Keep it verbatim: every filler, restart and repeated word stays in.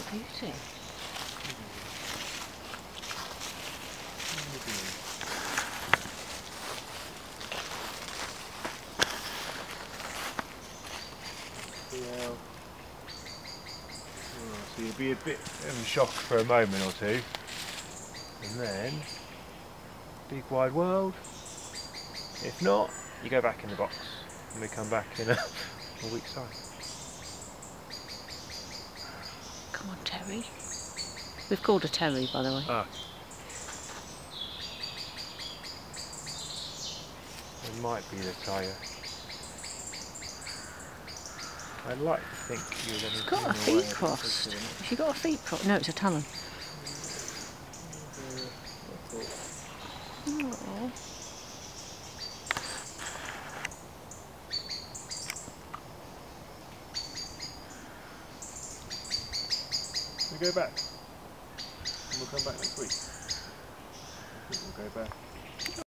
beauty. Yeah. So you'll be a bit of a shock for a moment or two, and then big wide world. If not, you go back in the box, and we come back in a, a week's time. Come on, Terri. We've called her Terri, by the way. Ah. It might be the tyre. I'd like to think you're going to. She's got her feet crossed. Has she got her feet crossed? No, it's a talon. Oh. We go back. And we'll come back next week. I think we'll go back.